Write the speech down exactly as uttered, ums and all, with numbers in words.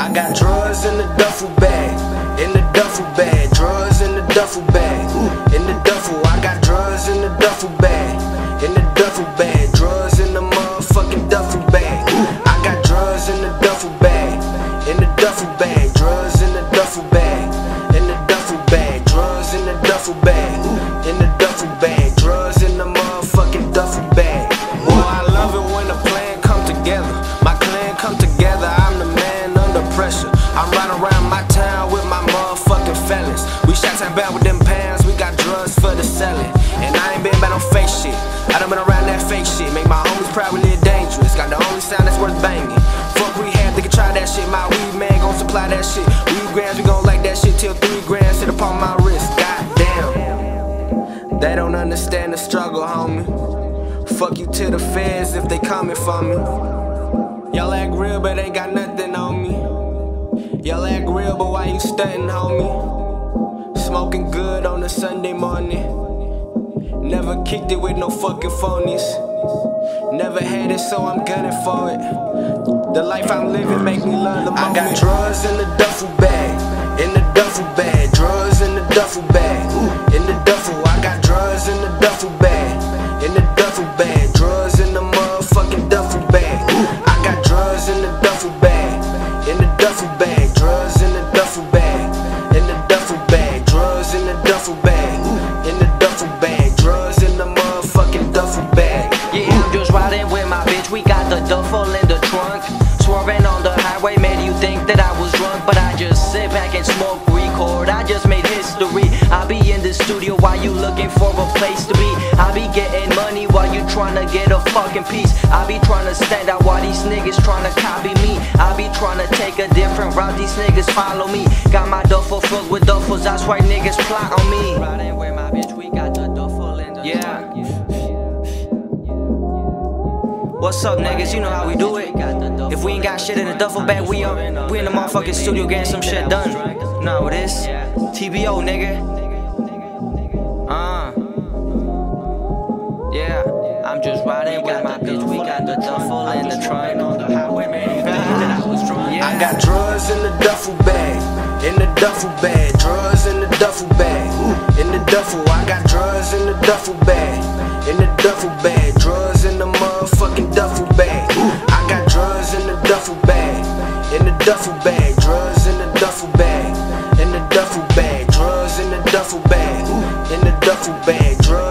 I got drugs in the duffel bag, in the duffel bag, drugs in the duffel bag, in the duffel. I got drugs in the duffel bag, in the duffel bag, drugs in the motherfucking duffel bag. I got drugs in the duffel bag, in the duffel bag, drugs in the duffel bag, in the duffel bag, drugs in the duffel bag, in the duffel bag, drugs in the motherfucking duffel bag. Boy, I love it when the plan come together, my clan come together. I'm the man under pressure. I'm riding around my town with my motherfucking fellas. We shot time bad with them pounds, we got drugs for the selling. And I ain't been about no fake shit, I done been around that fake shit. Make my homies proud, we live dangerous. Got the only sound that's worth banging. Fuck rehab, they can try that shit. My weed man gon' supply that shit. Weed grams, we gon' like that shit till three grams hit upon my wrist. Goddamn, they don't understand the struggle, homie. Fuck you to the feds if they coming for me. Y'all act real, but ain't got nothing on me. Y'all act real, but why you stuntin', homie? Smoking good on a Sunday morning. Never kicked it with no fucking phonies. Never had it, so I'm gunning for it. The life I'm living make me love the moment. I got drugs in the duffel bag, in the duffel bag, drugs in the duffel bag, in the duffel. I got drugs in the duffel bag, in the duffel bag, drugs in the motherfucking duffel bag. I got drugs in the duffel bag, in the duffel bag, drugs in the duffel bag, in the duffel bag, drugs in the duffel bag, in the duffel bag, drugs in the motherfucking duffel bag. Yeah, I'm just riding with my bitch, we got the duffel in the trunk. Swerving on the highway made you think that I was drunk, but I just sit back and smoke, record, I just made history. I be in the studio while you looking for a place to be. I be getting money while you tryna get a fucking piece. I be tryna stand out while these niggas tryna copy me. I be tryna take a different route, these niggas follow me. Got my duffel filled with duffels, that's why niggas plot on me. Riding with my bitch, we got the duffel in the yeah. trunk. What's up, niggas? You know how we do it. If we ain't got shit in the duffel bag, we on, we in the motherfucking studio getting some shit done. You know what it is? T B O, nigga. Uh. Yeah. I'm just riding with my bitch. We got the duffel in the trunk. I got drugs in the duffel bag, in the duffel bag, drugs in the duffel bag, in the duffel. I got drugs in the duffel bag, in the duffel bag, drugs in the motherfucking duffel bag. I got drugs in the duffel bag, in the duffel bag, drugs in the duffel bag, in the duffel bag, drugs in the duffel bag, in the duffel bag, drugs.